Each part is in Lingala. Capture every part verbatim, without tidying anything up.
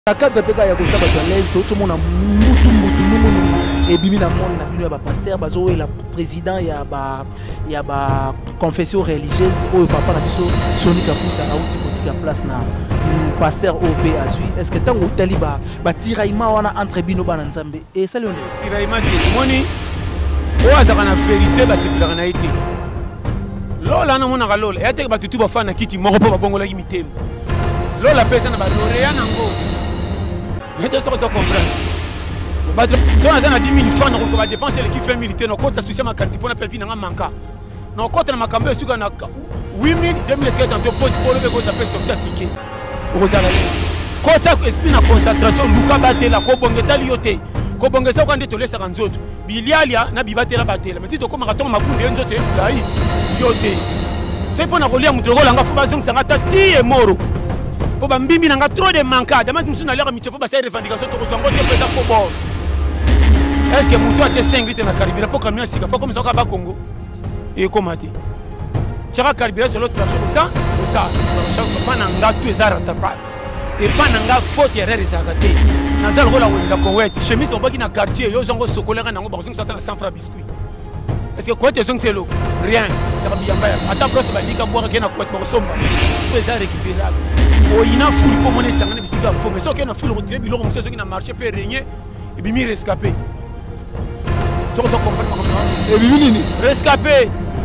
La cadre peka ya kotsa bato à l'aise tout monde mutu mutu numu et bimi na monde na bino ya ba pasteur bazo et la président ya ba ya ba confession religieuse o papa na biso Soni Kaputa a outi botika place na pasteur O P a suit est-ce que tango utali ba ba tiraima wana entre bino bana nzambe et ça le tiraima de moni o azaka na vérité ba sepilaka na été lola na mona lola ya te ba tutu ba fana kiti moko po ba bongola imité lola pesa na ba lorea nango. Je ne sais pas comprendre. Si on a dix mille francs, on va dépenser l'équipe fait militaire. On compte ça sur ma carte pour la pervine en manque. On compte ma campagne sur huit mille, deux mille quatre cents pour le que ça fait sortir ticket. Vous allez. Quand ça esprit la concentration, Luka batte la Kobongeta lioté. Kobongesa quand tu laisses en autres. Bilialia na bibate la batte. Mais tu te comme raton ma boule en autres là. Yoté. C'est pour na relire mon drôle en affaire ça ngata ti et moro. Pour bambimi nanga trop de manquade dama musu na lera michepo ba sa revendication to ko te pesa ko bon. Est-ce que mutu a cinq litres na carburant pour camion sika faut comme ça ka ba Congo et komati tchaka carburant sur l'autre traction ça ça pas nanga tu ezara tapal et pas nanga faute erreur ezakate nazal rola wenza ko wet chemise obaki na quartier yo zongo sokolera nango ba ko na cent francs biscuit. Est-ce que quoi tu es c'est l'eau rien ça va bien faire attends brosse ba dika boire na ko ko somba tu es récupérable. Oh, il a foule pour monnaie, ça n'a pas faux. Mais ce qu'il y a foule retiré, il a ceux qui n'a marché, peut régner et puis rescapé. Ça, ça comprend. Et puis, rescapé.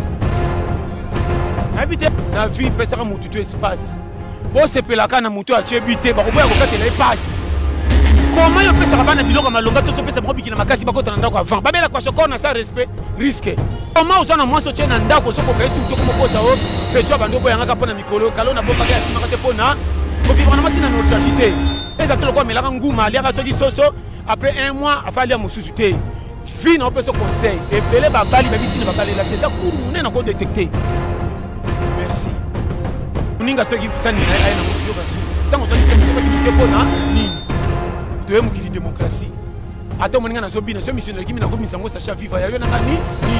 Habiter la vie, peut ça monter tout espace. Bon, c'est que la canne a monté à Tchébité, bah, on va regarder les pages. Comment on peut savoir que l'on a longa tout peut savoir qu'il n'a pas cassé pas quand on a avant. Bah, mais la quoi, on a ça respect, risque. Comment on a moins sauté dans le dos, on peut surtout comme on peut faire job en deux points à Capone Nicolo, Calon a beau bagage à ce point-là. Parce que vraiment, si nous avons agité, les acteurs comme la Rangouma, les Rassodi Soso, après un mois, il fallait me susciter. Fin, on peut se conseiller. Et Pelé va balayer, mais si ne va pas balayer, c'est ça pour nous, on a encore détecté. Merci. Nous avons dit que ça n'est pas un tant qu'on s'est dit que c'est bon, tu es une démocratie. Attends, on a un sobine, ce missionnaire qui m'a commis sa mousse à chaque vivre, il y a un ami.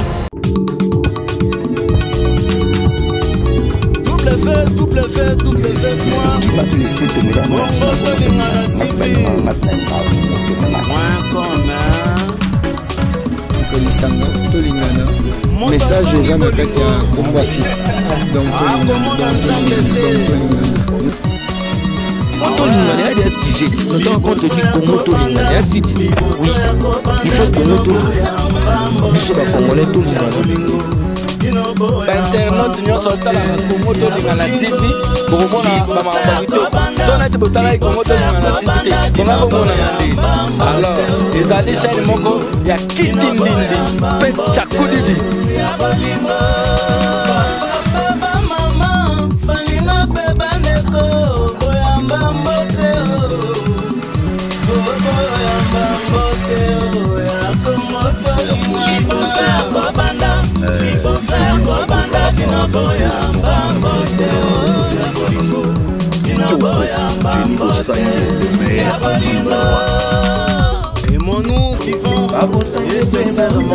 W W W point message eza na kati ya Kombasi donc Congo Tolingana, il y a des sujets. Quand on compte dit Congo Tolingana, il y a six titres. Oui, il faut Congo Tolingana. Nous sommes Congolais Tolingana. Internet nous sommes dans la Congo Tolingana T V pour voir la mamamito. Si on a été dans la Congo Tolingana T V, on a besoin de alors les alliés chaîne moko, il y a Kitindindi, Pet Chakoudidi. Et mon nous vivons nécessairement.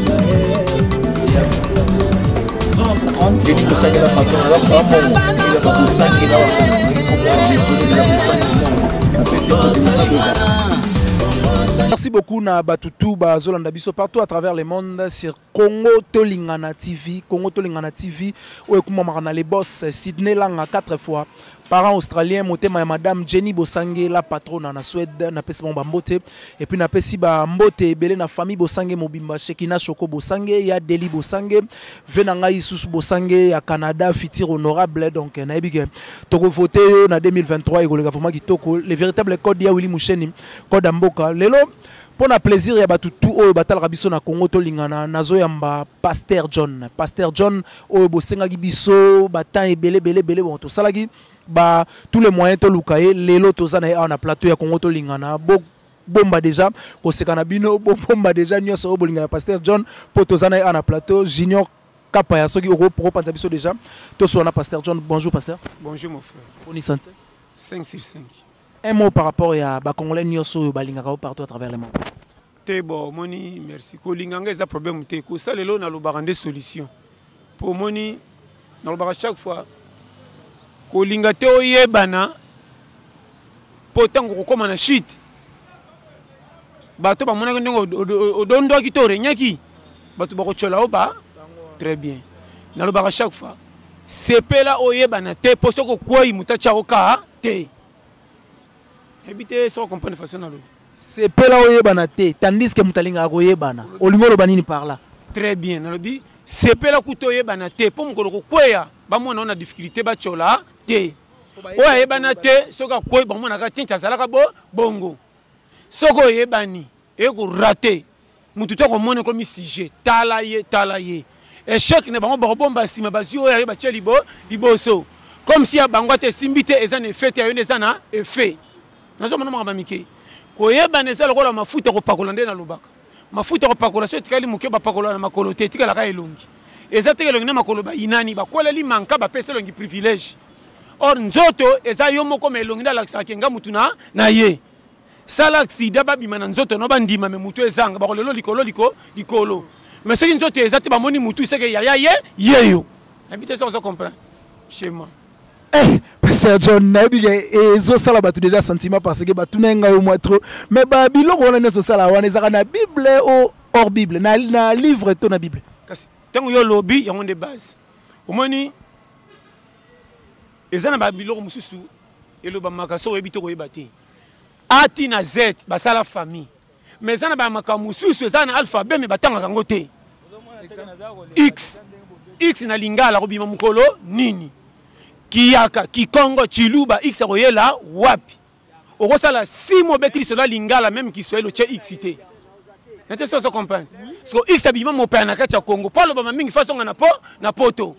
Merci beaucoup na Batutu Bazolanda Biso partout à travers le monde sur Congo Tolingana T V. Congo Tolingana T V où est les boss Sydney Langa quatre fois. Parents australiens, motema ya madame Jenny Bosange, la patronne na Suède, na pesi bon bambote. Et puis na pesi ba mbote belé na famille Bosange mobimba Shekina Choko Bosange, ya Deli Bosange, venanga Isusu Bosange ya Canada, fitir honorable donc na ebige. Toko voté na deux mille vingt-trois et golega vraiment kitoko, le véritable code ya Willy Moucheni, code Amboka. Lelo pour na plaisir ya batutu o batal rabiso na Congo Tolingana nazo yamba Pasteur John, Pasteur John o bosenga gibiso batan ebele bele bele bon to salagi ba tous les moyens to lukaye lelo tozana ya na plateau ya Congo Tolingana bo bomba déjà ko sekana bino bo bomba déjà nyoso bolinga Pasteur John po tozana ya na plateau Junior Kapa ya soki oko pro panza biso déjà to so na Pasteur John. Bonjour Pasteur. Bonjour mon frère. Bonne santé. cinq sur cinq. Un mot par rapport à ba Congolais nyoso balinga partout à travers le monde. Te bon moni merci ko linganga eza problème te ko salelo na lobaka des solutions pour moni na lobaka chaque fois kolinga te oyebana po tango kokoma na shit bato bamonaki ndenge odondoaki to orenyaki bato bakochola o ba très bien nalobaka chaque fois sepela oyebana te po soko kwei muta chako ka te ebite so comprendre façon nalobi sepela oyebana te tandis que mutalinga akoyebana olingo loba nini par là très bien nalobi sepela kuto oyebana te po mukolo kokweya bamona ona difficulté bachola te oyo ayebana te soki akwei bamonaka te nti azalaka bo bongo soki oyebani ekorate mutu te komona komi sujet tala ye tala ye échec ne bango bakobomba nsima bazwi oyo ayeba tie liboso comme si bango ate esimbi te eza na effet te ayo nde eza na effet nazomona makambo mike koyebana eza lokola mafuta kopakola nde nalobaka mafuta kopakola so etikali moke bapakola na makolo te etikalaka elongi eza teke elongi na makolo bayinani bakweleli manka bapesa elongi privilège or nzoto eza yo moko ma elongi nde alakisaka nga mutu na ye sala aksida babima na nzoto no bandima me mutu ezanga bakolelo likolo liko likolo mais soki nzoto eza te bamoni mutu seke yaya ye yeyo nayebi te soki ozo comprendre chez moi eh Pasteur John nayebi ke ezosala bato déjà sentiment parce que bato na ngai au moins trop mais babiloko wana nyonso osala wana ezaka na bible o hors bible na, na livre to na bible kasi ntango yo lobi yango nde base omoni eza na babiloko mosusu elobamaka so oyebi te koyeba te ati na z basala famille mais eza na bamakambo mosusu eza na alphabet me batangaka yango te x x na lingala kobima mokolo nini kiyaka kikongo chiluba x akoyela wapi okosala si mobetri sola lingala même kiswahili otie x te nete so so comprendre parce que x abima mopaya na kati ya Congo po alobama mingi fasonga na po na poto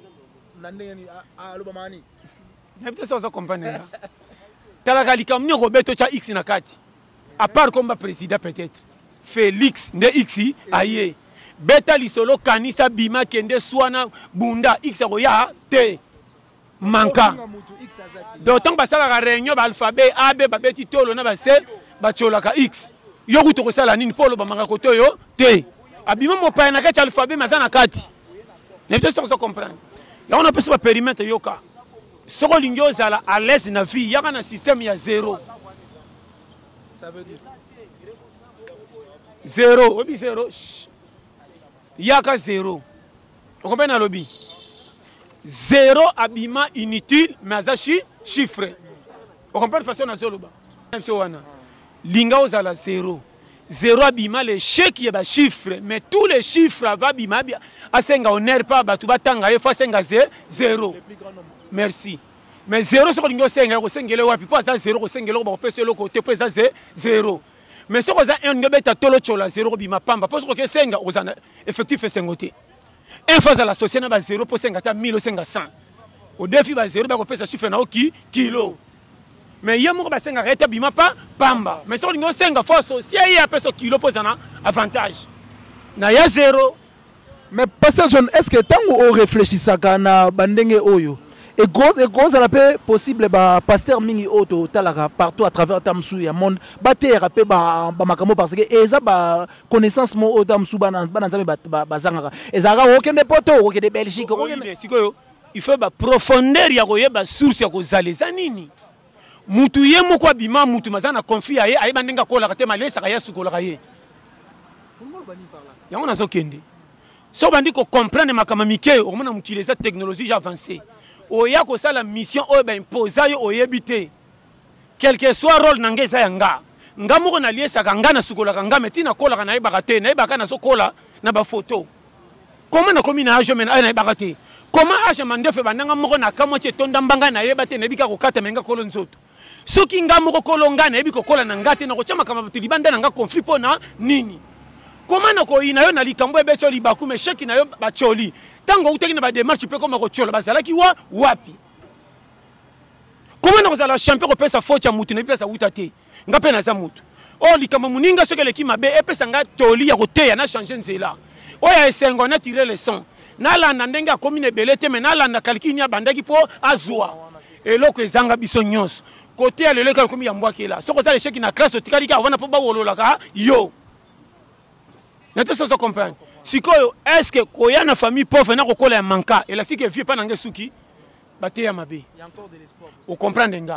nete so so comprendre talaka likambo nyoko beto cha x na kati à part comme président peut-être Félix nde x aye beta lisolo kanisa bima kende swana bunda x akoya te manka d'autant basalaka réunion ba alphabet a b babeti tolo na base bacholaka x yo kuto kosala nini polo bamanga koto yo te abima mopaya na kati alphabet mazana kati ne peut pas comprendre ya on a pas périmètre yoka soko lingi ozala à l'aise na vie yaka na système ya zéro ça veut dire zéro obi zéro yaka zéro on comprend na lobby zéro abima inutile mais azachi chiffre on comprend façon na zoloba même so wana linga ozala zéro zéro abima les chèques ya ba chiffre mais tous les chiffres va bima asenga honneur pas batu batanga fa senga zéro merci mais zéro so linga osenga ko sengele wapi po aza zéro ko sengele ko pesa loko te po aza zéro mais so oza un ngobeta tolo chola zéro bima pamba po so ko senga ozana effectif sengote un fois à la société na zéro pour cinquante mille ou cent au défi ba zéro ba ko pesa chiffre na oki kilo mais yemo ba senga reta bima pa pamba mais so lingo senga fois société ya pesa kilo pour zana avantage na ya zéro mais Pasteur John est-ce que tango o réfléchissaka na bandenge oyo et gros et gros la paix possible ba pasteur mingi auto talaka partout à travers tamsu ya monde ba terre pe ba ba makamo parce que eza ba connaissance mo o tamsu bana bana nzambe ba bazanga ezaka okende poto okende Belgique okende sikoyo il faut ba profondeur ya koyeba source ya kozaleza nini mutu ye moko abima mutu mazana confia ye ayeba ndenga kola te malesa ya sukola ye yango nazo kende so bandi ko comprendre makama mike o mona mutiliser technologie avancée oya ko sala mission o ba imposer yo oyebite quel que soit rôle nangeza yanga nga moko na liesa kanga na sukola kanga metina kola kana ibaka te na ibaka na sokola na ba photo comment na komi na age mena na ibaka te comment age mandefe bananga moko na kamo che tonda mbanga na yeba te na bika ko kata menga kolo nzoto soki nga moko kolonga na yebi ko kola na ngate na ko chama kama tulibanda na nga conflit pona nini comment na ko ina yo na likambo ebe cho libaku me sheki na yo ba choli tango uteki na ba démarche pe comme ko chola bazala ki wa wapi comment na ko zala champion ko pesa faute ya mutu na pesa utate nga pe na za mutu o likambo muninga soki leki mabe e pesa nga toli ya ko teya na changer nzela o ya esengo na tirer le son na landa ndenge akomi ne belete me na landa kalkini ya bandaki po azwa eloko ezanga biso nyonso côté ya lelo komi ya mbwaki la soko za échec na classe otikali ka wana po ba wololaka yo nete so so comprendre sikoyo est-ce que koya na famille pauvre na kokola ya manka et la sike vie pas nangé suki baté ya mabe il y a encore de l'espoir vous comprendre nga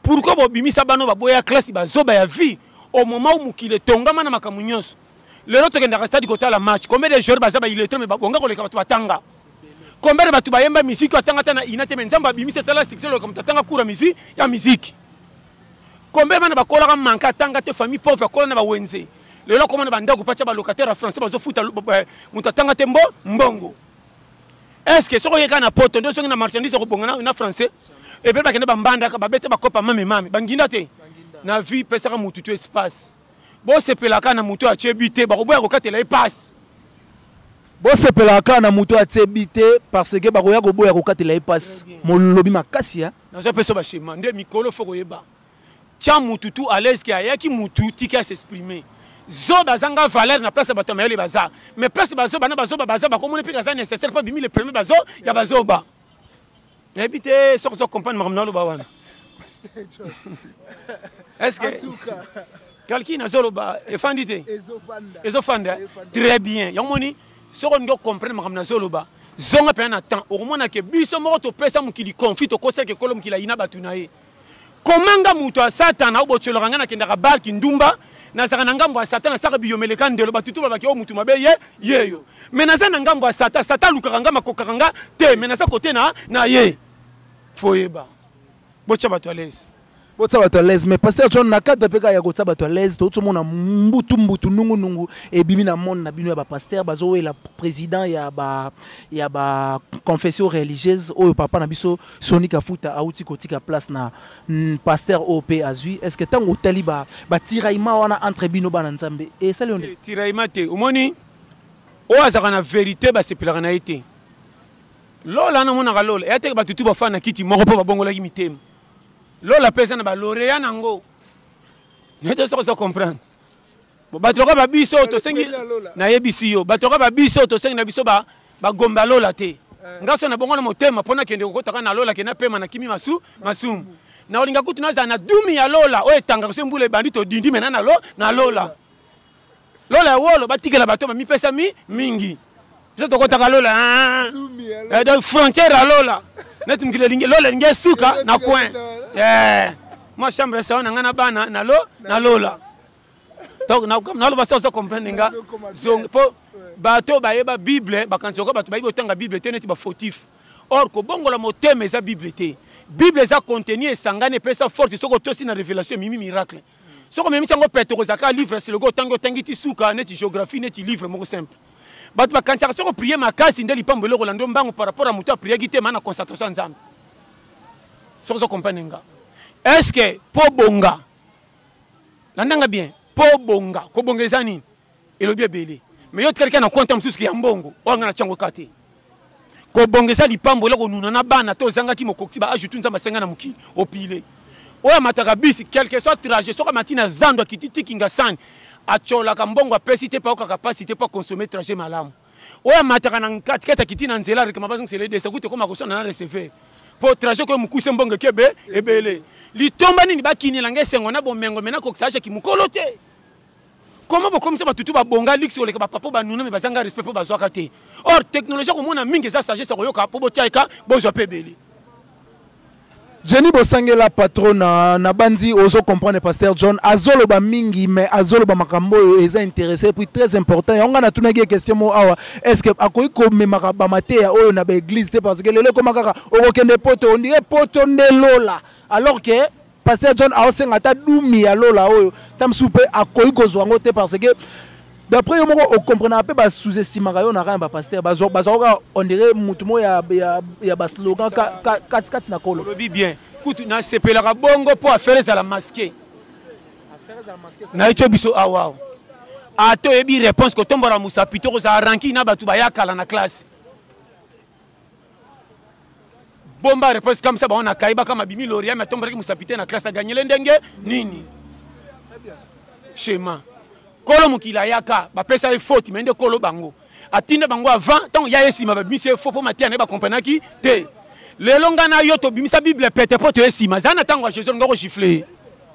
pourquoi bobimisa bano baboya classe bazoba ya vie au moment où mukile tongama na makambo nyonso lelo tokendaka stade kotala match combien de joueurs baza baillettré mais babonga koleka bato batanga combien de bato bayemba musique atanga tana inate mais nzamba bimisa sala succès lo comme tatanga kura musique ya musique combien bana bakolaka manka atanga te famille pauvre kola na bawenze lelo comment na banda ko pacha ba locataire français bazo futa mutu atanga te mbo mbongo est-ce que soko yeka na poto ndo songi na marchandise ko bonga na français et puis bakende bambanda ka babete bakopa mame mame banginda te na vie pesa ka mutu tu espace bo sepelaka na mutu achebite bakoboya ko katela espace bo sepelaka na mutu achebite parce que bakoya ko boya ko katela espace molobi makasi ya na zo peso ba shema nde mikolo foko yeba tia mutu tu à l'aise ki ayaki mutu tika s'exprimer zo bazanga valeur na place bato mayele baza mais place bazo bana bazo baza bakomone pe kaza nécessaire pas bimi le premier bazo ya bazo ba habité sur ce comprendre marmna lo bawana est-ce que quelqu'un a zolo ba efandité ezofanda très bien yomoni soko ndo comprendre marmna zolo ba zonga pe na temps au moins que biso moko to pesa mukili conflit to kosa ke kolom kila ina batunaye komanga muto a satana obocholoranga na kendaka bar kindumba na saka na ngambo ya satana saka biyomeleka ndelo batutu babaki o mutu mabe ye yeyo mais na za na ngambo ya satana satana lukanga makokanga te mais na sa côté na na ye foyeba bocha bato à l'aise bocha bato à l'aise mais pasteur John na cadre peka ya bocha bato à l'aise to tout mona mbutu mbutu nungu nungu e bimi na monde na bino ya ba pasteur bazo la président ya ba ya ba confession religieuse oyo papa na biso Sonika Futa auti kotika place na pasteur O P azui est-ce que tango tali ba ba tiraillement wana entre bino bana nzambe et ça le tiraillement te omoni o azaka na vérité ba sepelaka na été lola na mona lola ya te ba tutu ba fana kiti moko po ba bongola mitema lola pesa na ba lauréat nango ne te so comprendre bo batoka ba biso to sengi na yebisi yo batoka ba biso to sengi na biso ba ba gomba lola te ngaso na bongo na motema pona kende kokotaka na lola kena pema na kimi masu masumu na olinga kutu na za na dumi ya lola o etanga ko sembule bandito dindi mena na lo na lola lola wolo batikela bato ba mi pesa mi mingi je to kotaka lola eh de frontière à lola net mkile lingi lola lingi suka na coin eh moi chambre ça na ngana bana na lo na lola donc na na lo basa so comprendre nga zong po bato bayeba bible bakanzoka bato bayibo tanga bible te neti ba fautif or ko bongola motema eza bible te bible eza contenu esangane pesa force soko tosi na révélation mimi miracle soko memi sango petro zaka livre c'est le go tango tangiti suka neti géographie neti livre moko simple bato bakantaka soko prier makasi ndeli pambelo rolando mbango par rapport à muta prier gite mana concentration nzambe soko so comprendre nga est-ce que po bonga landanga bien po bonga ko bongeza nini elobi ebele mais yo quelqu'un na compte msusu ya mbongo onga na chango kate ko bongeza lipambo lako nuna na bana to zanga ki mokokti ba ajutu nzamba senga na mukili opile oya mataka bisi quelque soit trajet soka matina zando kititi kinga san achola ka mbongo apesi te pa ka capacité pas consommer trajet malamu oya mataka na kati kata kitina nzela reka mabazo c'est les de sekute koma ko sona na recevoir pour trajet ko mukuse mbongo kebe ebele litomba nini bakini lange sengo na bomengo mena ko sache ki mukolo te. Comment vous commencez à tout bonga lix sur les papa banuna mais bazanga respect pour bazwa kate. Or technologie ko mona mingi za sagesse ko yoka po botiaika bozo pebeli. Jenny Bosangela patron na, na bandi ozo comprendre pasteur John azolo ba mingi mais azolo ba makambo eza intéressé puis très important et on a tuna question mo awa est-ce que akoyi ko memaka ba mateya oyo na ba église parce que lelo ko makaka okende poto on dirait poto ndelola alors que pasteur John a osenga ta dumi ya lola oyo tam soupe akoyi ko zwango te parce que d'après yo moko on comprend pas ba sous-estimaka yo na ba pasteur bazo bazo on dirait mutu mo ya ya ya ba slogan kat kat na kolo lobi bien kutu na sepelaka bongo po affaire za la masquer affaire za la masquer na ito biso awa ato ebi réponse ko tombora musa pito ko za ranki na batu ba yakala na classe bomba réponse comme ça ba on a kaiba kama bimi loria mais tombora ki musa pité na classe a gagner ndenge nini très bien schéma kolo mukila yaka ba pesa e faute mais nde kolo bango atinda bango avant tant ya esima ba bimisi faux pour matia ne ba comprendre ki te lelo ngana yo to bimisa bible pete po to esima zana tango Jésus ngoko gifler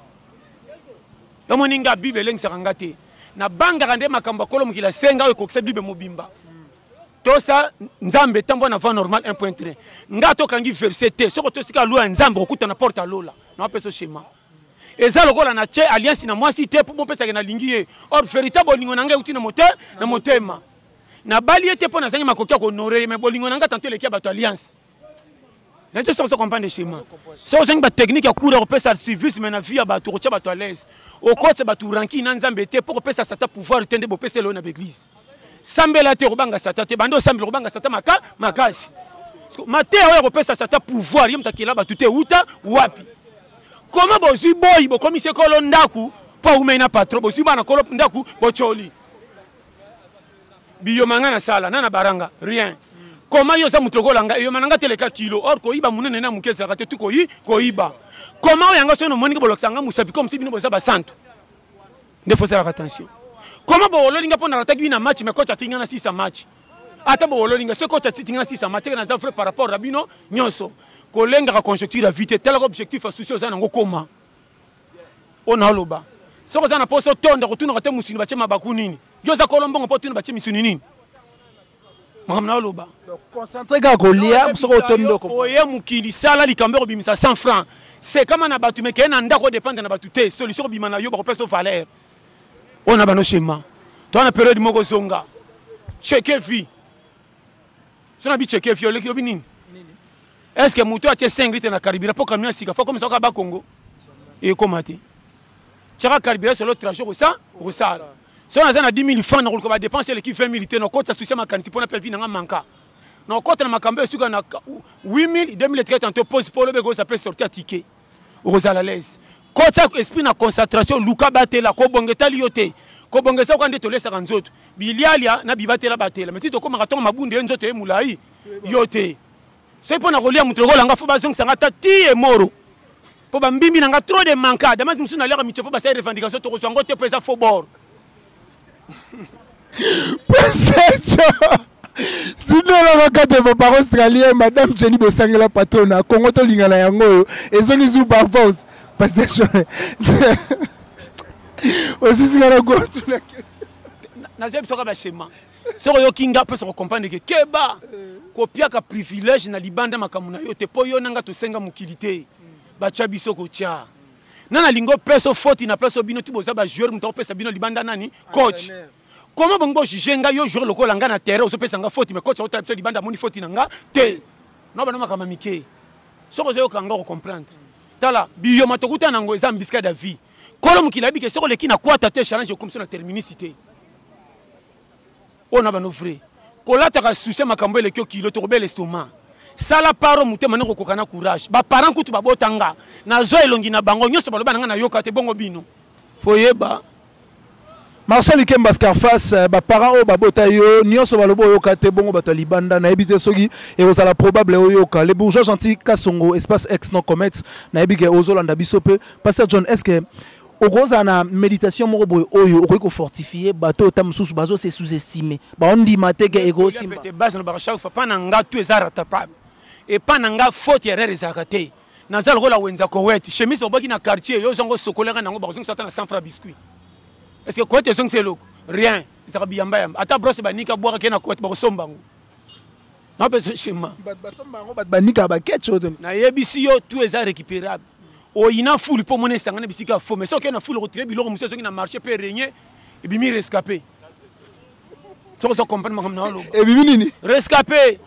yo moninga bible lengisa ngate na banga rande makambo kolo mukila senga yo kokisa bible mobimba tosa nzambe tambo na va normal un point trois nga to kangi verset soko to sika loi nzambe okuta na porte lola na peso schéma eza lokola na che alliance na moi si te pour pesa na lingi or véritable lingo nanga uti na moteur na motema na bali ete po na zangi makoki ko honorer mais bolingo nanga tanto le kia bato alliance na te so comprendre schéma so zangi ba technique ya cours pesa service mais na vie ba to ko bato à l'aise au côté bato ranki na nzambe te pour pesa sata pouvoir tende bo pesa lo na église sambela te robanga sata te bando sambela robanga sata maka makasi mate oyo kopesa sata pouvoir yem takela ba tuté uta wapi comment bozi boy bo komise kolo ndaku pa umena patro bozi bana kolo ndaku bo choli biyo mangana sala nana baranga rien comment yo za mutokolanga yo mananga teleka kilo or ko iba munene na mukeza kate tu ko yi ko iba comment yanga sono moni ko loksanga musapi comme si bino boza ba santo ne faut faire attention. Comment Bololinga pour attaquer un match mais coach a tingana six match. Ata Bololinga ce coach a tingana six match na za vrai par rapport à bino nyonso. Kolenga ka conjecture la vite tel objectif associé za ngo koma. Ona loba. Ce que ça na poso tonda retourner rete musuni bache mabaku nini. Yo za kolombo ngo potuna bache misuni nini. Mahamna loba. Donc concentré ka kolia so ko tondo ko. Oye mukili sala likambe bimisa cent francs. C'est comme na batu mais kena ndako dépendre na batu te solution bimana yo ba ko valeur. On a un schéma. Tu as une période de Mogozonga. Checker vie. Si on a dit checker vie, est-ce que Moutou a cinq litres dans la carburant pour camion sika faut comme ça au Congo et comment tu as carburant sur l'autre trajet au ça au ça. Si on a dix mille francs on va dépenser l'équipe vingt militaires nos comptes associés à ma quantité pour la vie n'a manqué. Nos comptes na makambe sur na huit mille deux mille trente en te pose pour le bégo ça peut sortir ticket. Au la l'aise. Kota esprit na concentration luka batela ko bongeta liote ko bongesa ko ande to lesa kanzoto bilialia na bibatela batela mais tito ko maraton mabunde nzoto e mulai yote c'est pour na kolia mutoko langa fo bazong sanga tati e moro po bambimbi nanga trop de mancade mais musu na lera mitepo ba sa revendication to ko sango te pesa fo bord Pensecho sinon la carte de papa australien madame Jenny Bosangela patona Congo to lingana yango ezongi zu par force. Parce que aussi si on a quoi toute la question. Nazeb sera ba schéma. Soro yo kinga peut se comprendre que keba kopia ka privilège na libanda makamuna yo te poyo nanga to senga mukilité. Ba chabiso ko tia. Nana lingo peso faute na place bino tu boza ba joueur muto pesa bino libanda nani coach. Comment bongo jugenga yo joueur lokola nga na terrain so pesa nga faute mais coach auto libanda moni faute nanga te. No ba no makama mike. Soro yo kanga ko comprendre. Tala biyo matokuta nango eza mbiska da vie kolo mukila bike soko leki na kwata te challenge comme ça na terminicité on a ba no vrai kolata ka souci makambo le kilo to robel estomac sala paro mutema nako kokana courage ba parents kutu ba botanga na zo elongi na bango nyoso ba lobana na yoka te bongo bino foyeba Marcel Ikemba Scarface ba parents o ba botayo nyoso ba lobo yoka te bongo bato libanda na ebite soki e ozala probable oyoka les bourgeois gentils Kasongo espace ex non comet na ebike ozolanda bisope Pasteur John est-ce que ogoza na méditation moko boy oyo okoki ko fortifier bato ta mususu bazo se sous-estimer ba on dit mateke ego simba te base na ba chaque fois pas na nga tu ezara tapable et pas na nga faute erreur ezakate na zalo ko la wenza ko wet chemise ba baki na quartier yo zongo sokolera nango ba zongo na cent francs biscuit. Est-ce que quoi tu es c'est loco rien ça va bien bien ata brosse ba nika boire ke na ko ba sombango na pe schéma ba ba sombango ba ba nika ba ketcho na yebisi yo tout est récupérable o ina foule pour monnaie sangana bisika faux mais so ke na foule retirer biloko muso qui na marché peut régner et bimi rescapé so so comprendre ma na lo et bimi nini rescapé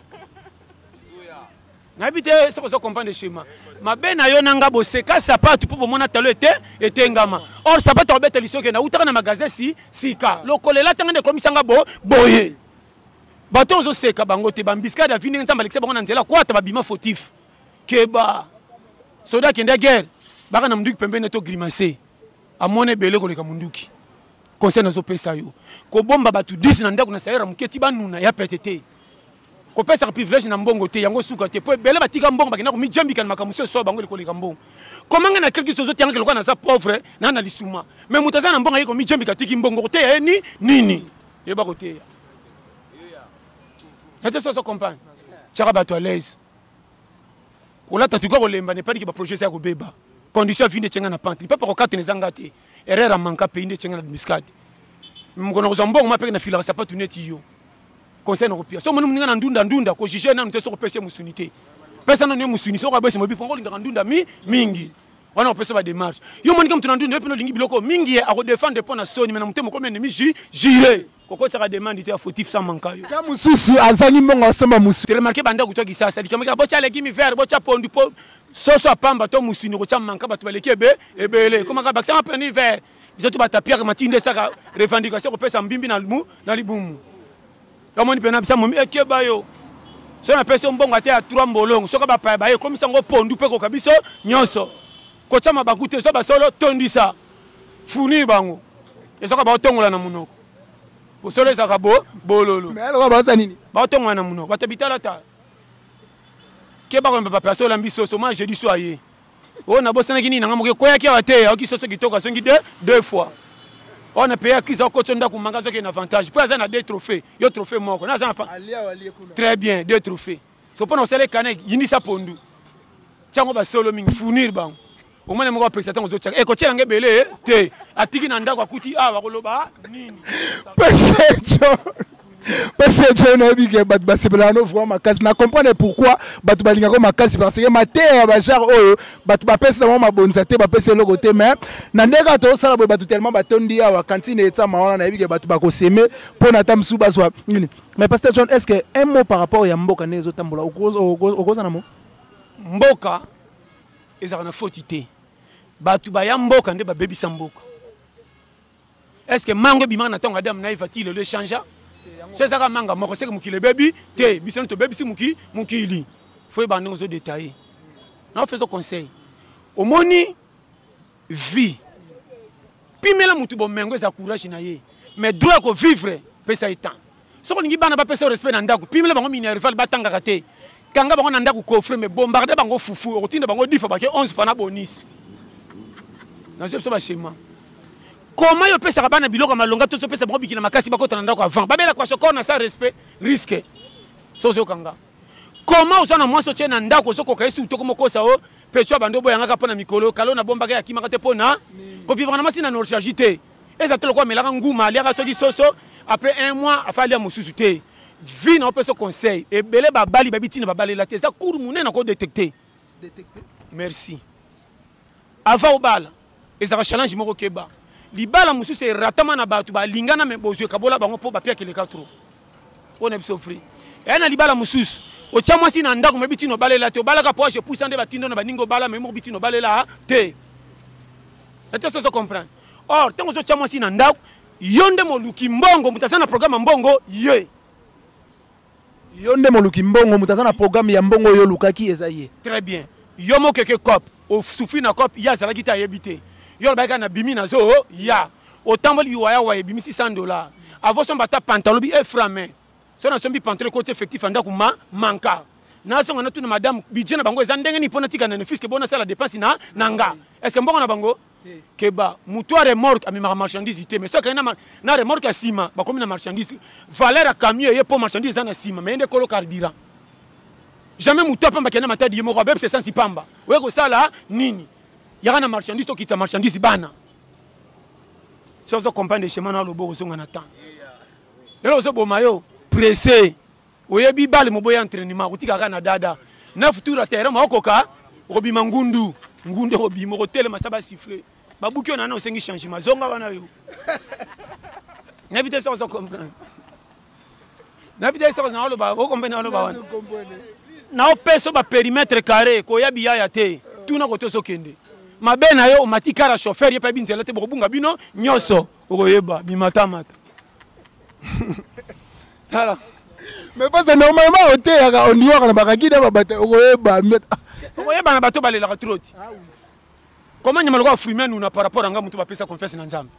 na bité so so comprendre schéma ma bena yo nanga boseka sapatu pour mona talo était etengama or sapatu obeta lisoke na utaka na magasin si sika lokolela tanga de komisanga bo boye bato zo seka bango te bambiska da vini nzamba lekisa bango na nzela kwa ta babima fautif keba soda kende guerre baka na munduki pembene to grimacer amone bele ko leka munduki conseil na zo pesa yo ko bomba batu dix na ndako na sayera muketi banuna ya petete ko pesa ka privilège na mbongo te yango suka te po bele batika mbongo bakina ko mi jambika na makamuso so bango ko leka mbongo comment na quelque chose tianga ko na sa pauvre na na lisuma mais mutaza na mbongo yiko mi jambika tiki mbongo te ya ni nini yeba ko te ya te so so comprendre chaka bato à l'aise ko la tatuka ko lemba ne pas que ba projet ça ko beba condition vinde tchenga na pante pas ko kate nezanga te erreur manka pe inde tchenga na miskade mkono ko mbongo ma pe na filaka sa pas tuneti yo conseil na kopia so moni muninga na ndunda ndunda ko juger na nte so kopesa musunité pesa na ne musunité so ko bese mobi pongo linga ndunda mi mingi on a opesa ba démarche yo moni comme tu na ndunda pe no lingi biloko mingi a ko défendre pona soni mais na mutemo comme ennemi ji jire koko tsaka demande te fautif sans mankayo ka mususu azangi mbongo asema musu te remarquer banda kutoka kisasa likamika bocha leki mi vert bocha pondu po soso apamba to musuni ko cha manka batu baleki ebe ebele koma ka bakisa mapeni vert biso to batapia matinde saka revendication ko pesa mbimbi na lumu na libumu comme on peut na bisa momi ekeba yo so na pesa mbongo ate ya trois mbolongo soka ba pa ba ye comme sango pondu pe ko kabiso nyonso ko chama bakute so ba solo tondisa funi bango esoka ba otongola na munoko bo solo saka bo bololo mais alors ba sa nini ba otongola na munoko batabitala ta ke ba ko ba pa solo mbiso so moi je dis soyez on a bossé na kini na ngamoke ko ya ki ate ya ki soso kitoka songi deux deux fois. On a payé à qui ça coach on a comme magasin qui a un avantage. Puis on a deux trophées. Il y a trophée mort. On a pas. Très bien, deux trophées. C'est pas non c'est les canettes. Il n'y a pas pondu. Tiens on va solo ming fournir ban. Au moins on va passer temps aux autres. Et coach ngé belé te atiki na ndako akuti ah wa koloba nini. Parce que je n'ai vu que Bat Basebelano voit ma case. Je comprends pourquoi Bat Balinga ma case parce que ma terre va genre oh Bat Bapes na ma bonzate Bapes le côté mais na ndeka to sala Bat tellement batondi awa cantine et ça ma na vu que Bat bako seme pour na tam suba soit. Mais pasteur John est-ce que un mot par rapport ya mboka nezo tambola okoza na mo mboka ezaka na fautité batu ba ya mboka nde ba bebi sa mboka. Est-ce que mango bima na tonga dam na ifatile le changea c'est ça que manga moko c'est que mukile baby te bisano to baby si muki mukili faut ba ndongo zo détailler na fait conseil au moni vie pimela mutu bo mengo za courage na ye mais droit ko vivre pesa etan so ko ngi bana ba pesa respect na ndako pimela bango minerval batanga kate kanga bango na ndako coffre mais bombarder bango fufu o tinda bango difa ba ke onze pana bonus na je so ba schéma. Comment yo pesa bana biloko malonga to pesa bango bikina makasi bakota na ndako avant babela kwa shoko na sans respect risque sozo kanga comment osana mwaso tena ndako soko kaisi utoko mokosa o pecho bando boyanga ka pona mikolo kalo na bomba ya kimaka te pona ko vivre na masina no charge te eza tolo kwa melaka nguma ali aka soki soso après un mois afali ya mususu te vie na pesa conseil e bele ba bali babiti na babale la te za cour munene na ko détecter détecter merci avant obala eza challenge moko keba libala musu se ratama na batu ba lingana me bozwe kabola bango po ba pia kele katro on est sofri et na libala musu o chamwa si na ndako mebiti no balela te o balaka po je pousse ande batindo na baningo bala me mo biti no balela te et ça se comprend or tango so chamwa si na ndako yonde mo luki mbongo mutasana programme mbongo ye yonde mo luki mbongo mutasana programme ya mbongo yo lukaki ezaye très bien yomo keke cop o souffri na cop ya zala kita yebite yo ba kana bimi na zo ya autant li waya waya bimi six cents dollars avant son bata pantalon bi e frame so na sombi pantalon côté effectif anda kuma manka na so ngana tuna madame budget na bango ezandenge ni pona tika na fisque bona sala dépense na nanga est-ce que mbongo na bango keba mutoire remorque ami marchandise ité mais so kana na remorque à sima ba comme na marchandise valeur à camion et pour marchandise na sima mais ende kolo carburant jamais mutoire pamba kana matadi yemo ko beb c'est sans pamba we ko sala nini y'a na marchandise to kita marchandise bana so so comprendre chemin na lobo so ngana temps lelo so bo mayo pressé oyebi bale mo boya entraînement utika kana dada na futura terrain mo koka obi mangundu ngunde obi mo hôtel masaba siffler babuki ona na osengi changement zonga wana yo na vite so so comprendre na vite so na loba o comprendre na loba wana na o peso ba périmètre carré ko yabi ya te tuna ko to so kende mabena yo matikara chauffeur yepa binzela te bokubunga bino nyoso okoyeba bimata mata tala mais parce que normalement au té on dit on ba kakida ba bata okoyeba okoyeba na bato balela ka troti comment nyama lokwa fruit menu na par rapport anga mutu ba pesa confiance na nzambe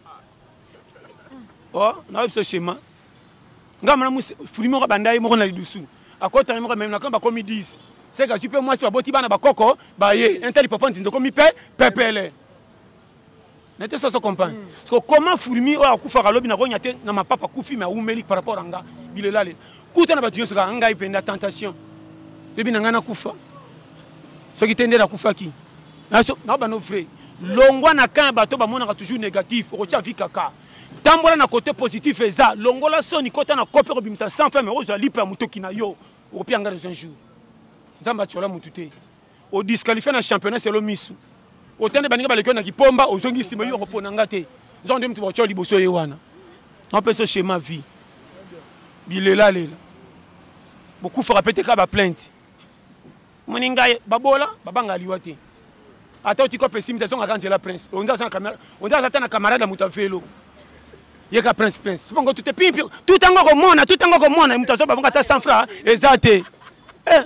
oh na webso schéma ngama na fruit mo ka bandai mo na lidusu akota mo ka même na kamba komi dix c'est que super moi si ba boti bana ba koko ba ye inteli papa ntindo komi pe pepele n'était ça se comprendre parce que comment fourmi o akufa kalobi na konya te na ma papa kufi mais umeli par rapport anga bilela le kuta na batu yosoka anga ipenda tentation bebi na ngana kufa so ki tendera kufa ki na so na ba no frère longwa na quand bato bamonaka toujours négatif okotia vi kaka tambola na côté positif eza longola soni kota na kope kobimisa sans fin mais ozwa lipa ya motoki na yo okopianga les un jour nzambe atiola mutu te odisqualifie na championnat selo misu otende baninga baleki na kipomba ozongi nsima yo okoponanga te nzongo nde mutu bakotiola liboso ye wana naopesa schéma vie bilela lela bokufaka pe te ka baplainte moni ngai babola babanga liwa te ata otiko pesi mita zonga nzela prince onza sana kamera onza ata na camarade ya mutu avelo yeka prince prince bongo tout pimpi tout tango komona tout tango komona mutu azoba bonga ta cent francs eza te eh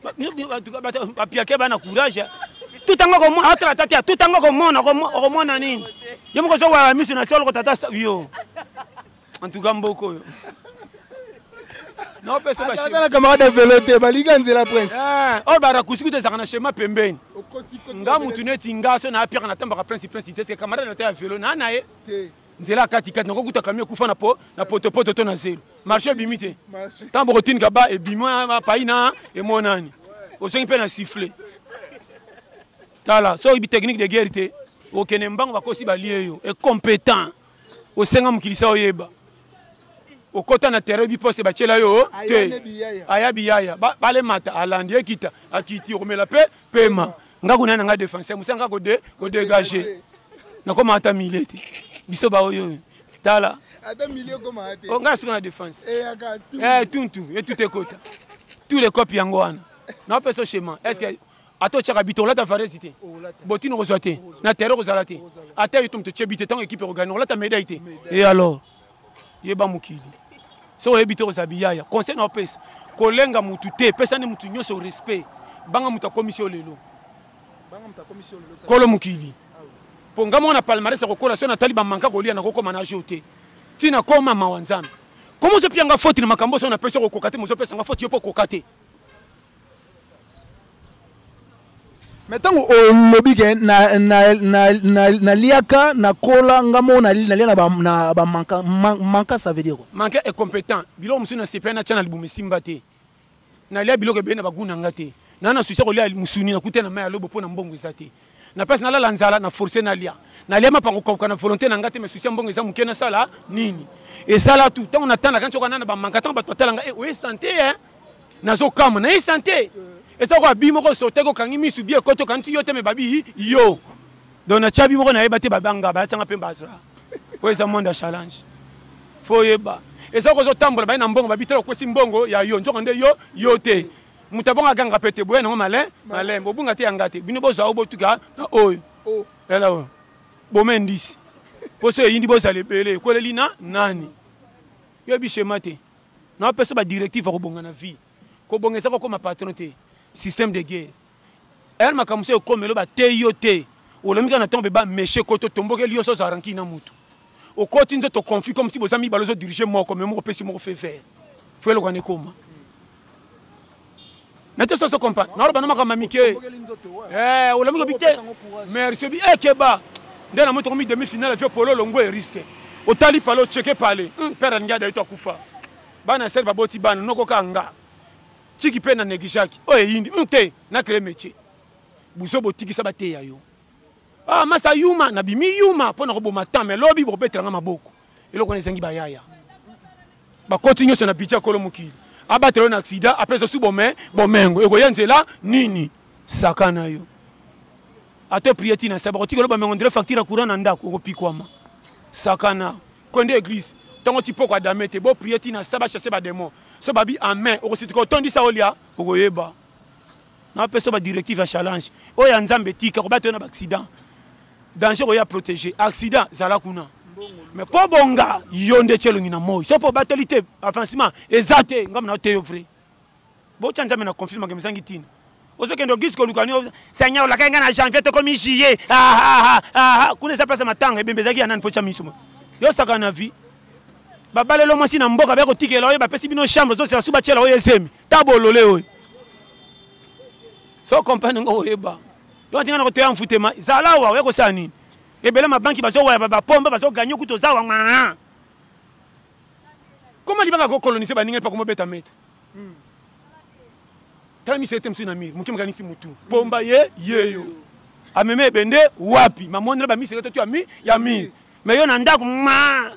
bapiake bana courage tout tango komona atra tata tout tango komona komona nini yo moko zo wa misu na solo tata yo en tout cas mboko yo non pesa ba shema na camarade velote baliga nzela prince eh o bara kusiku te zakana shema pembeni nga mutu neti ngaso na apia na tamba prince prince te camarade na ta velo na na ye nzela kati kati nako kuta kamio kufa na po na poto poto to na zero marché bimite tambo rotine kaba e bimwa ma paina e monani osongi pe na siffler tala so ibi technique de guerre te o kenembango bakosi balie yo e compétent o senga mukilisa oyeba o kota na terrain bi poste ba chela yo te aya biyaya bale mata alandi ekita akiti romela pe pema ngako na nga défenseur musanga ko de ko dégager na ko mata milete biso ba oyo tala ata milio koma ate o nga sukana défense eh aka tout eh tuntu et tout ekota tous les copies yango wana na peso schéma est-ce que ato tchaka bito la ta farésité botino resoité na terrain kozalate ata yotum te chebite tant équipe organiser la ta médaille et alors yeba mukili so ebito kozabiyaya conseil na pesa kolenga mutu te pesa ne mutu nyoso respect banga muta commission lelo banga muta commission lelo kolo mukili ponga mona palmarès kokola so na taliba manka kolia na koko manager te tina koma mawanzana komo zo pianga faute na makambo so na pesa ko kokate mo zo pesa nga faute yo po kokate metango o lobi ke na na na na liaka na kola ngamo na na na ba na ba manka manka ça veut dire manka est compétent bilo musu na C P na channel bumesimba te na lia bilo ke bena baguna ngate na na suisa ko lia musuni na kutena maya lobo po na mbongo ezate na pesa na la lanzala na forcer na lia na lia mapango ko na volonté na ngate me suisa mbongo eza mukena sala nini et sala tout tant on attend quand on na ba manka tant ba totalanga eh oui santé hein nazo kama na santé et ça quoi bimo ko sote ko kangi misu bien koto kanti yote me babi yo donc na chabi mo na yebate babanga ba tsanga pe mbasa ko ça monde challenge fo yeba et ça ko zo tambola ba na mbongo babitela ko simbongo ya yo nzoko nde yo yote mutabonga ganga pete bwe na malin malin bobunga te yangate bino boza obotuka na oyo oh ela o bomendisi poso yindi boza lebele ko lelina nani yo bi schéma te na pesa ba directive ko bonga na vie ko bongesa ko ma patron te système de guerre elle m'a commencé comme le ba teyote o le mika na tombe ba méché ko to tomboke liyo so zaranki na mutu o koti nzo to conflit comme si bozami balozo diriger moi comme mo pesi mo fait faire faut le connait comment nete so so compa na lo banama kama mike eh o le mika bité merci bi ekeba nde na moto mi demi finale fait polo longo e risque o tali palo checker parler père ngada to kufa bana serba boti bana noko kanga tiki pe na negishaki oye yindi mte na créer métier buso botiki sa bate ya yo ah masa yuma na bimi yuma pona ko boma temps lobi bo betranga maboko eloko ne zengi bayaya ba continue so na bicha kolo mukili abatelo na accident après so subome bomengo eko yenzela nini sakana yo ato prieti na saba kotiko lo ba mengo ndire facture courant na ndako ko pikwama sakana konde église tango tipo kwa damete bo prieti na saba chasser ba démon so babi en main o siti ko tondi sa olia ko yeba na peso ba directive à challenge o ya nzambe tika ko bato na ba accident danger ko ya protéger accident zala kuna mais po bonga yonde chelo ngina moy so po batalité avancement ezate ngam na te yo vrai bo tshanja me na confirme ke msangi tina o so kendo gis ko lukani sanya la kanga na janvier te komi juillet ah ah ah kuna sa place matanga ebembezaki ya nani po cha misuma yo saka na vie babale lo mwasi na mboka ba ko tikela oyo ba pesi bino chambre zo sera suba chela oyo ezemi tabolole oyo so compagnie ngo yeba yo tinga na ko toya mfutema zala wa we ko sani ebele ma banki bazo wa ba pomba bazo ganyo kuto za wa ma comment libanga ko coloniser ba ninga pa ko beta meta tala mi setem sina mir mukim ganisi mutu pomba ye yeyo ameme ebende wapi mamondela bamiseke to ami ya mi mais yo na ndako ma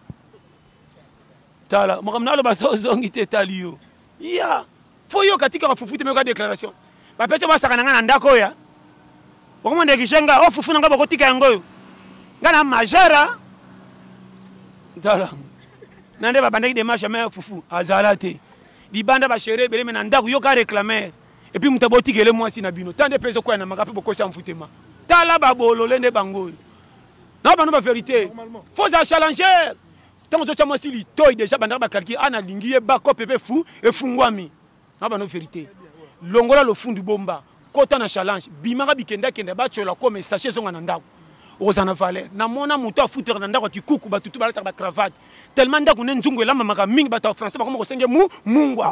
tala makamna lo bazozongi te tali yo ya fo yo katika fufu te me ka déclaration ba pecha ba sakana na ndako ya bakoma ndekishenga o fufu nga bakotika yango yo ngana majara tala nande ba bandaki démarche mais fufu azalate di banda ba chérie belé na ndako yo ka réclamer et puis mutaboti kele mwasi na bino tande peso kwa na makape bokosa mfutema tala ba bolole nde bango na ba no ba vérité faut ça challenger tant que tu as mwasi li toy déjà banda ba kalki ana lingiye ba ko pepe fou e fungwami na ba no vérité longola lo fundu bomba kota na challenge bimaka bikenda kenda ba chola comme sachet zonga na ndako ozana valeur na mona muto afutere na ndako kikuku batutu balata ba cravate tellement ndako ne nzungu elamba maka mingi bata français bakoma ko senge mu mungwa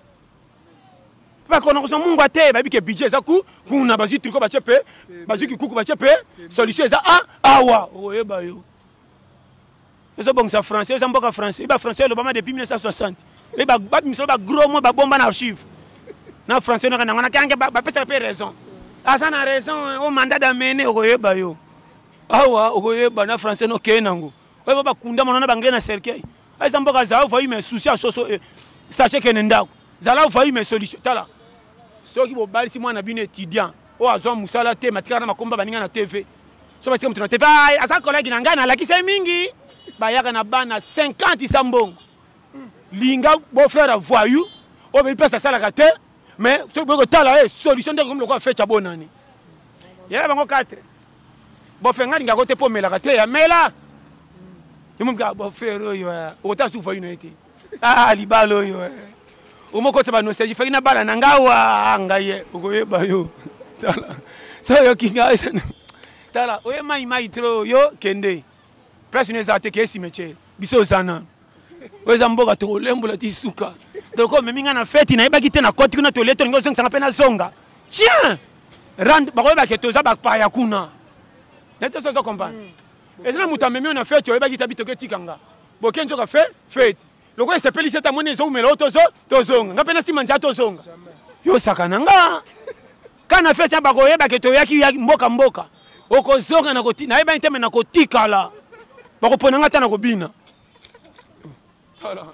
ba kono ko mungwa te ba bike budget za ku kuna bazu triko ba chepe bazu kikuku ba chepe solution za a awa oyeba yo eso bon sa français ça mboka français ba français le ba depuis mille neuf cent soixante et ba ba miso ba gros mo ba bomba na archive na français na ngana kange ba pesa pe raison asa na raison au mandat d'amener oyeba yo awa okoyeba na français no kenango oyo bakunda mona bangle na cercueil eza mboka za ofa ime souci a soso sachez que ndako zala ofa ime solution tala soki bo balisi mwana bino étudiant o azwa musala te matika na makomba baninga na T V so basika mtu na T V ay asa collègue na ngana la kisa mingi bayaka na bana cinquante sambongo linga beau frère voyou o be pesa sala ka te mais so bo tala eh solution de comme le quoi fait chabonani yela bango quatre bo fenga linga kote po mela kate ya mela yumka bo fero yo o ta sufa ino ete ah libalo yo o moko tsaba no seji fena bala na ngawa ngaye ukoyeba yo tala so yo kinga tala o mai mai tro yo kende press ne zate ke simeche biso sana o zamboka to lembola tisuka to ko meminga na feti na ibaki te na koti kuna to leto ngo zonga pena zonga tiens rand bakoyeba ke to za bakpa kuna nete so so comprendre et là muta memi on a fait tu ba kita bitoke tikanga bokenzo ka fait fait loko se peli seta mone zo melo to zo to zonga ngapena si manja to zonga yo sakananga kana fait cha bako yeba ke to yaki mboka mboka oko zonga na koti na yeba inteme na kotikala bako ponanga ta na kobina voilà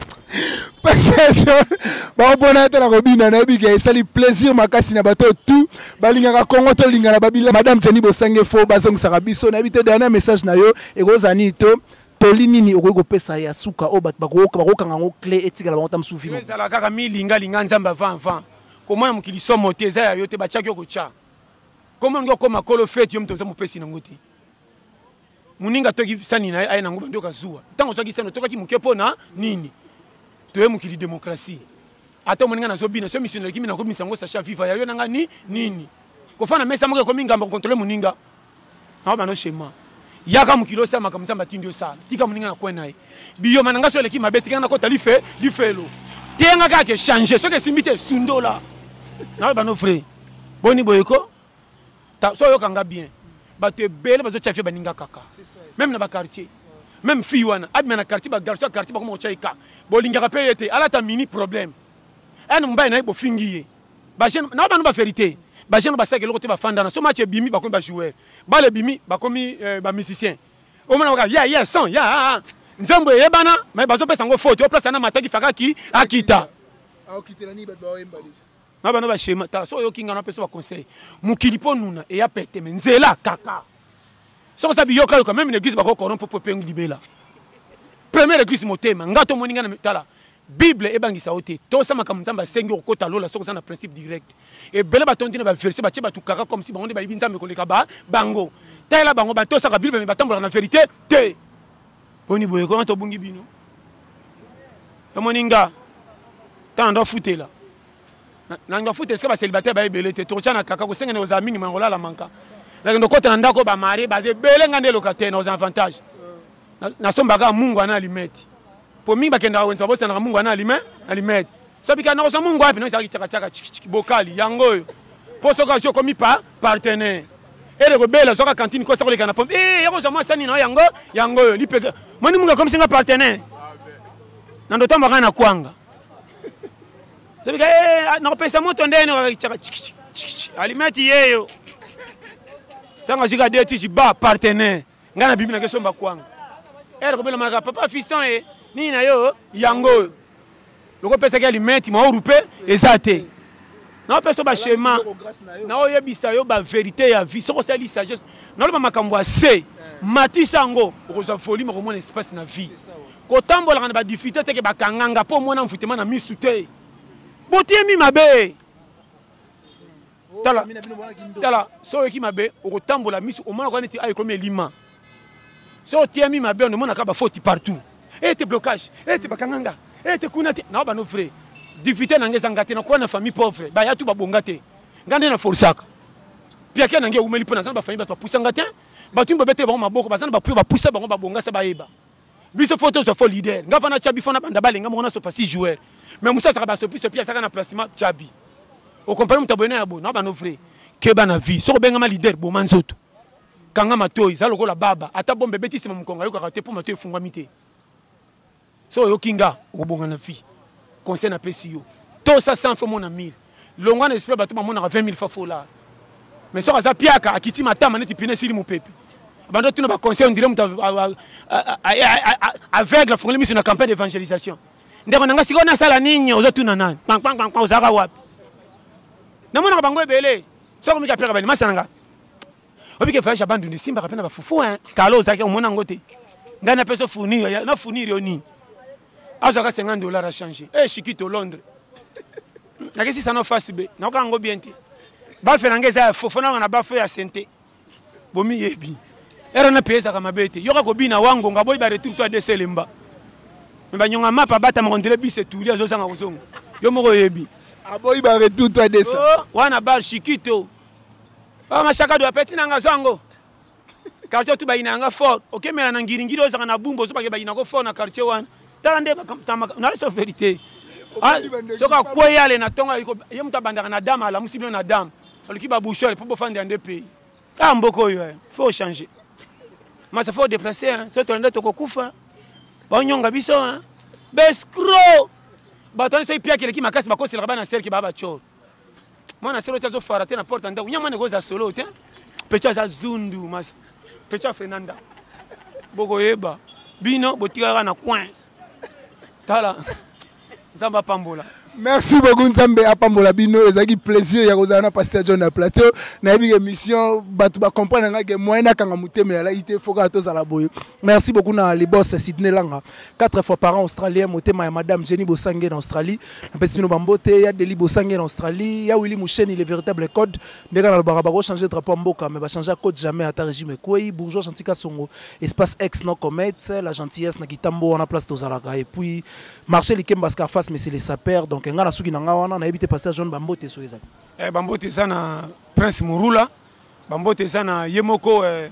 ba bona ta na kobina na bika esali plaisir makasi na bato tout balinga Kongo to linga na babila madame Jenny Bosange fo bazongisa biso na bité dernier message na yo ekozani to tolinini okoko pesa ya suka o bat bakoka bakokanga ngo clé etikala ba tam souvi ezala kaka mi linga linga nzamba van van komona mukili somo te za ya yo te bachaki okocha komona ngo koma kolo fete yo mtonza mupesi na ngoti muninga toki sani na ay na ngo ndoka zuwa tango soki sano toka ki mukepo na nini toye mukili démocratie ata moninga na zobina so missionnaire kimi na ko misango sacha viva ya yo nanga ni nini ko fana mesa mo ko minga mba contrôler moninga na ba no shema yaka mukilo sa makamza matindio sa tika moninga na kwena yi biyo mananga so leki mabe tika na ko tali fe li felo tenga ka ke changer so ke simite sundola na ba no frère boni boyeko ta so yo kanga bien ba te bele ba zo chafie baninga kaka même na ba quartier même fille wana adme na quartier ba garçon quartier ba ko mo chaika bolinga pe yete ala ta mini problème ene mbaye na ibo fingiye ba jeune na ba no ba vérité ba jeune ba sake lokote ba fandana so match bimi ba ko ba joueur ba le bimi ba komi ba musicien o mona ba ya ya son ya nzambo yebana mais ba zo pesa ngo faute o place na mataki fakaki akita akitela ni ba ba embalisa na ba no ba shema ta so yo kinga na pesa ba conseil mukilipo nuna e ya pete menzela kaka so ça bi yo ka quand même une église ba ko koron popo pengu libela première église motema ngato moninga na tala Bible ebangisa ote to sama kam nzamba sengi okota lola soko sana principe direct et bele ba tondi na ba verset ba tche ba tukaka comme si ba onde ba libinza me koleka ba bango tala bango ba to saka Bible me batambola na vérité te boni boye comment to bungi bino e moninga ta ndo futela na ndo futé est-ce que ba célibataire ba ebele te to tchana kaka ko senga ne oza mingi mangola la manka la ndo kota ndako ba mari ba ze bele ngande locataire na aux avantages na sombaka Mungu ana limeti po mingi bakenda wenza bosa na Mungu ana alime alimeti so bika na Mungu wapi no saki chaka chaka bokali yango yo po soka jo komi pa partenaire ere ko bela soka cantine ko sakoleka na pompe eh yako zama sani na yango yango yo lipeka moni Mungu comme singa partenaire na ndo tamba kana kwanga so bika eh na pesa moto ndene chaka alimeti yeyo tanga jika deti jiba partenaire ngana bibi na keso mbakwanga ere ko bela maka papa fiston e ni na yo yango loko pesa ke alimenti ma orupe ezate na peso ba schéma na oyebisa yo ba vérité ya vie soko sali sagesse na lo makambo ase matisa ngo okoza folie mo mona espace na vie ko tambola kana ba difficulté te ke bakanganga po mona mfutema na misute botiemi mabe tala tala so eki mabe okotambola misu omona ko neti ay comme lima so tiemi mabe on mona ka ba faute partout et te blocage et te bakanganga et te kunati na ba no frère difficulté na ngeza ngate na ko na famille pauvre ba ya tu ba bongate ngande na forsaka pia kia nange umeli pona sana ba famille ba poussa ngate ba tu mbete ba maboko ba sana ba pu ba poussa ba ba bonga sa ba yeba biso photo so fo leader ngapa na chabi fona banda balenga mo na so pas joueur mais musa saka ba so plus pia saka na placement chabi au compagnie mutabona ya bo na ba no frère keba na vie so benga ma leader bo manzoto kanga matoi za lokola baba ata bombe betisi ma mukonga yoka te pour matoi fungwa mité so yo kinga obonga na vie conseil na pesi yo to ça cent fois mon ami longwa na esprit bato mona vingt mille fois fola mais so kaza piaka akiti matama neti pine sili mupepe bando tuna ba conseil on dirait muta aveugle fongoli mission na campagne d'évangélisation ndeko nanga siko na sala nini ozotuna nani pang pang pang pang ozaka wapi na mona bango ebele so ko mika piaka bali masananga obike faisha bandu ni simba kapena ba fufu hein kalo ozaki mona ngote ngana peso fournir na fournir yo ni azaka cinquante dollars à changer eh Chiquito Londres na kesi sana face be na ka ngo bien te ba fe nangeza fofo na na ba fe ya sente bomi yebi era na pesa kama bete yoka ko bina wango ngabo ba retour to deselemba me ba nyonga mapa bata mo ndele bise tuli azo sanga kozongo yo moko yebi aboyi ba retour to desa wana ba Chiquito ah mashaka do apeti nanga zango quartier tu ba inanga fort okemela na ngiringiri ozanga na bumbo zo ba ke ba inako fort na quartier wana tande na so vérité soka koyale na tonga ye muta bandaka na dame ala musibino na dame aluki ba bouchole pour bofande en deux pays ah mboko yo faut changer mais ça faut déplacer hein so to ndeko kokufa ba nyonga biso hein bescro ba tone so ipia kile ki makasi ba kosela ba na serki ba ba choro mwana selo tsazo farate na porte ndako nyama ne goza solo te pecha za zundu mas pecha Fernanda boko yeba bino botika na coin tala Zamba Pambola. Merci beaucoup Nzambe apambola bino ezaki plaisir ya kozana pasteur John na plateau na bi émission batu ba comprendre nga moyena kanga muteme la ité foka to za la boyo. Merci beaucoup na les boss Sydney Langa quatre fois par an australien motema ya madame Jenny Bosangue en Australie na pesi bino bambote ya Deli Bosangue en Australie ya Willy Moucheni le véritable code ndeka na baraba ko changer drapeau mboka mais ba changer code jamais ata régime kwei bourgeois Chantika Songo espace ex no comet la gentillesse na kitambo na place to za la et puis marché likemba Scarface mais c'est les sapeurs donc ngana suki nanga wana na ebité pasteur John bambote so ezaki eh bambote sana Prince Murula bambote sana yemoko eh,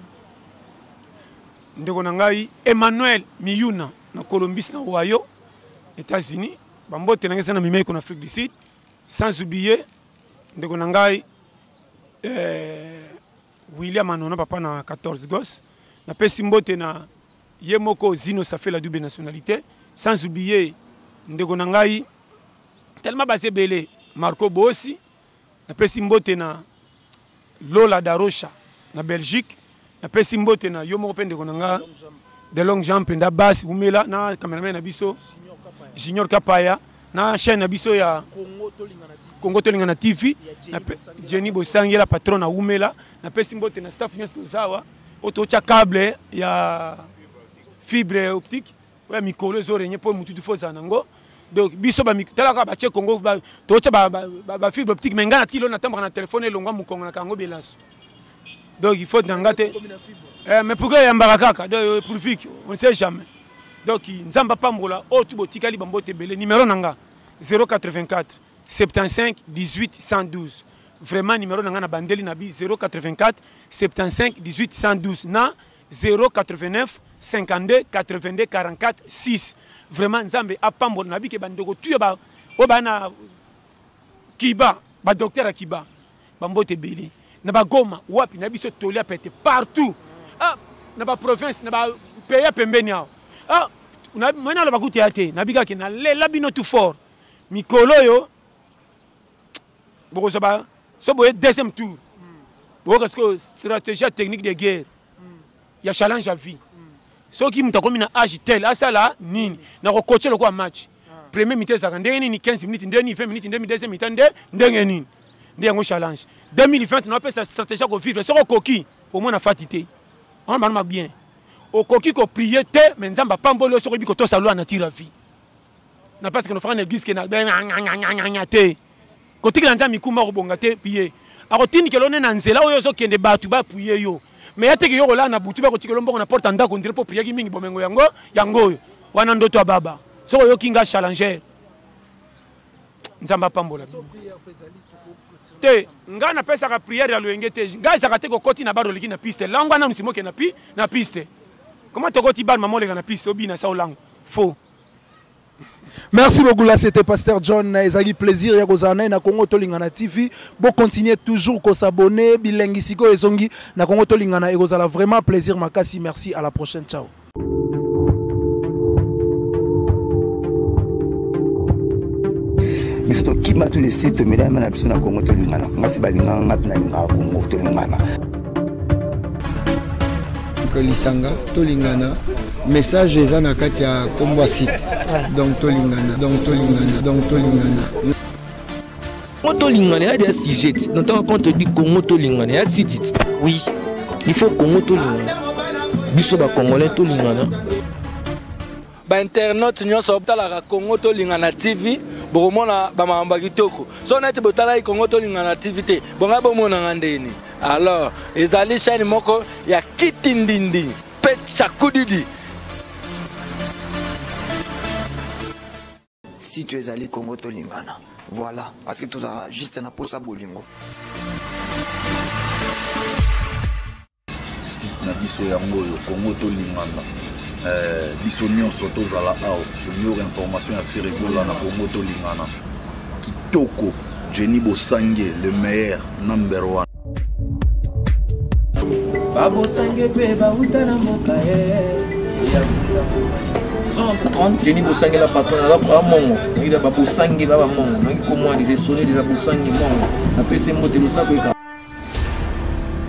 ndeko nangai Emmanuel Miyuna na Colombie na Ohio États-Unis bambote nanga sana mimeko na Afrique du Sud sans oublier ndeko nangai eh, William Anona papa na quatorze gosses na pesi mbote na yemoko Zino ça fait la double nationalité sans oublier ndeko nangai tellement basé belé Marco Bossi na pesi mbote na Lola Darocha na Belgique na pesi mbote na yo moko pende konanga de long jump nda basi umela na cameraman na biso Junior Kapaya na chaîne na biso ya Congo Tolingana T V na Jenny Bosangue la patron na umela na pesi mbote na staff nyesto zawa oto cha câble ya fibre optique ya mikolo zore nyepo mutu du foza nango. Donc biso ba talaka ba che Congo ba tocha ba ba fibre optique mais ngana tilo na tamba na téléphone elonga mu Congo na kango belaso. Donc il faut ngate eh mais pourquoi yambaka kaka donc pour fik on ne sait jamais. Donc nzamba pambola o tubo tikali bambote belé numéro nanga zéro quatre-vingt-quatre soixante-quinze dix-huit cent douze. Vraiment numéro nanga na bandeli na bi zéro quatre-vingt-quatre soixante-quinze dix-huit cent douze na zéro quatre-vingt-neuf cinquante-deux quatre-vingt-deux quarante-quatre six. Vraiment nzambe apambo na bike bandoko tuyo ba obana kiba ba docteur à kiba bambote belé na ba goma wapi na biso tolia pete partout ah na ba province na ba pays pembeni ao ah na mena la bakuti ate na bika ke na le labino tout fort mikolo yo boko so ba so boye deuxième tour parce que stratégie technique de guerre il y a challenge à vie ceux qui m'ont comme une âge tel à ça là nini na ko coacher le quoi match premier mi-temps ça ndenge nini quinze minutes ndenge vingt minutes ndenge deuxième mi-temps ndenge nini ndenge challenge deux mille vingt on appelle ça stratégie ko vivre c'est ko coquille au moins na fatité on va bien au coquille ko prier te mais nzamba pambolo so ko bi ko to salo na tire vie na parce que nos frères n'existent que na ben te côté que nzamba mikuma ko bonga te pied akotini ke lone na nzela oyo zo kende batu ba prier yo mais yateke yo la na butu ba ko tikelo mbongo na porte ndako ndire po prier ki mingi bomengo yango yango wana ndoto ya baba so yo kinga challenger nzamba pambola te nga na pesa ka prière ya loyenge te nga za kateko koti na baro liki na piste lango na msimoke na pi na piste comment to koti bar mamole na piste obina sa olango faux. Merci beaucoup, là c'était Pasteur John. Ezagi plaisir ya kozana na Congo Tolingana T V. Bon continuer toujours à s'abonner bilingi siko ezongi na Congo Tolingana et kozala vraiment plaisir makasi. Merci, à la prochaine, ciao. Mais surtout qui m'a tous les sites mais là na biso na Congo Tolingana. Ngasi balinga ngapi na Congo Tolingana. Lisanga Tolingana message ezana kati ya kombo site donc Tolingana donc Tolingana donc Tolingana Congo Tolingana il y a des sujets dans ton compte dit Congo Tolingana il y a site oui il faut Congo Tolingana biso ba congolais Tolingana ba internet nyonso obtala Congo Tolingana T V bomona ba mamba kitoko so na te botala Congo Tolingana T V te bonga bomona ngandeni alors ezali chaîne moko ya kitindindi pe chakudidi. Si tu es allé Congo Tolingana, voilà, parce que tout ça juste un posa bolingo. Si na biso yango Congo Tolingana, euh biso nyonso tozala awo, meilleure information à faire rigola na Congo Tolingana. Kitoko, Jenny Bosange, le meilleur number one. Babo sangue pe ba utana moka eh Jenny Bosange la patronne la kwa mongo ngi da babo sangue baba mongo ngi ko moi des sonner des babo sangue mongo na pese moto lo sa ko